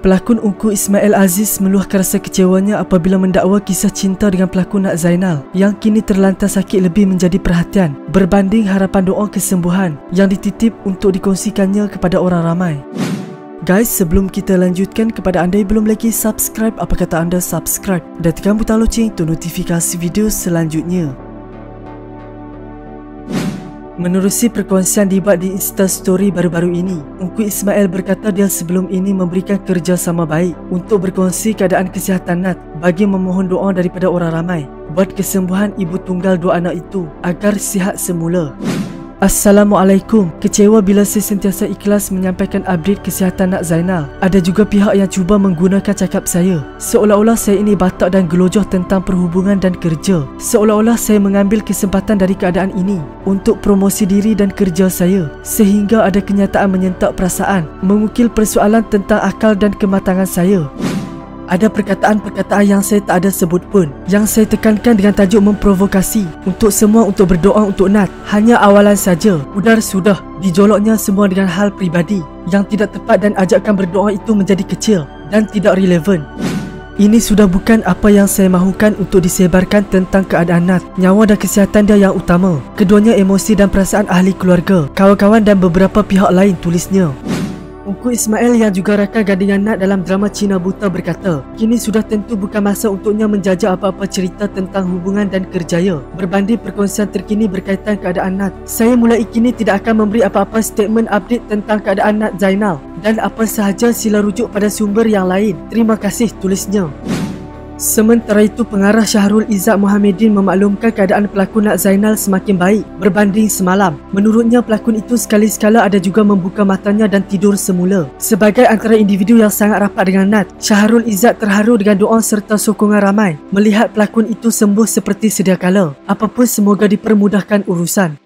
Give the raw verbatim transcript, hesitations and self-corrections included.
Pelakon Ungku Ismail Aziz meluahkan rasa kecewanya apabila mendakwa kisah cinta dengan pelakon Nat Zainal yang kini terlantar sakit lebih menjadi perhatian berbanding harapan doa kesembuhan yang dititip untuk dikongsikannya kepada orang ramai. Guys, sebelum kita lanjutkan, kepada anda yang belum lagi subscribe, apa kata anda subscribe dan tekan butang loceng untuk notifikasi video selanjutnya. Menerusi perkongsian dibuat di Instastory baru-baru ini, Ungku Ismail berkata dia sebelum ini memberikan kerjasama baik untuk berkongsi keadaan kesihatan Nat bagi memohon doa daripada orang ramai buat kesembuhan ibu tunggal dua anak itu agar sihat semula. Assalamualaikum. Kecewa bila saya sentiasa ikhlas menyampaikan update kesihatan Nat Zainal. Ada juga pihak yang cuba menggunakan cakap saya seolah-olah saya ini batak dan gelojoh tentang perhubungan dan kerja. Seolah-olah saya mengambil kesempatan dari keadaan ini untuk promosi diri dan kerja saya, sehingga ada kenyataan menyentak perasaan, mengukil persoalan tentang akal dan kematangan saya. Ada perkataan-perkataan yang saya tak ada sebut pun, yang saya tekankan dengan tajuk memprovokasi untuk semua untuk berdoa untuk Nat. Hanya awalan saja, udar sudah dijoloknya semua dengan hal pribadi yang tidak tepat dan ajakan berdoa itu menjadi kecil dan tidak relevan. Ini sudah bukan apa yang saya mahukan untuk disebarkan tentang keadaan Nat. Nyawa dan kesihatan dia yang utama. Keduanya emosi dan perasaan ahli keluarga, kawan-kawan dan beberapa pihak lain, tulisnya. Ungku Ismail yang juga rakan gandingan Nat dalam drama Cina Buta berkata, kini sudah tentu bukan masa untuknya menjajah apa-apa cerita tentang hubungan dan kerjaya berbanding perkongsian terkini berkaitan keadaan Nat. Saya mulai kini tidak akan memberi apa-apa statement update tentang keadaan Nat Zainal dan apa sahaja sila rujuk pada sumber yang lain. Terima kasih, tulisnya. Sementara itu, pengarah Syahrul Izzat Mohamedin memaklumkan keadaan pelakon Nat Zainal semakin baik berbanding semalam. Menurutnya, pelakon itu sekali-sekala ada juga membuka matanya dan tidur semula. Sebagai antara individu yang sangat rapat dengan Nat, Syahrul Izzat terharu dengan doa serta sokongan ramai melihat pelakon itu sembuh seperti sedia kala. Apapun, semoga dipermudahkan urusan.